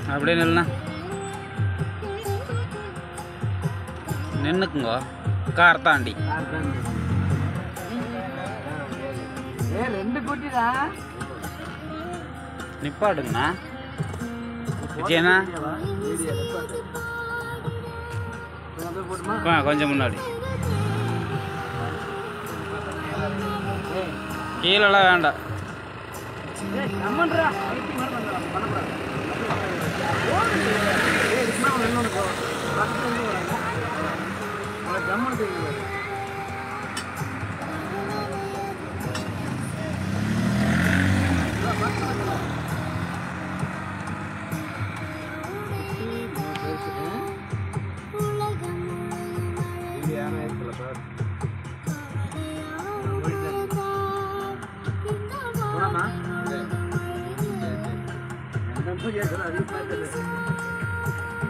அப்படியே நில்லுண்ணா. நின்னுக்குங்க. கார் தாண்டி. ரெண்டு குட்டிடா. நிப்பாடுங்கண்ணா. விஜயண்ணா கொஞ்சம் முன்னாடி. கீழெல்லாம் வேண்டாம். Yes,